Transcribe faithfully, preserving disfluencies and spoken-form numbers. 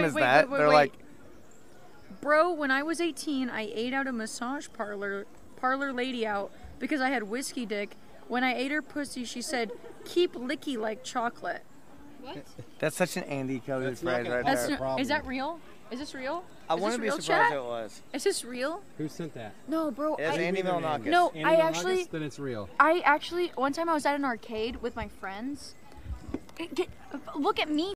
is wait, that? wait, wait, They're wait. like, bro, when I was eighteen, I ate out a massage parlor parlor lady out because I had whiskey dick. When I ate her pussy, she said, "Keep licky like chocolate." What? that's such an Andy Cody That's phrase not right gonna That's there. help. not, is that real? Is this real? I Is wouldn't this be real, surprised chat? if it was. Is this real? Who sent that? No, bro. It's I, Andy Milonakis. No, Andy I Milonakis? actually, Then it's real. I actually, one time I was at an arcade with my friends. Get, look at me.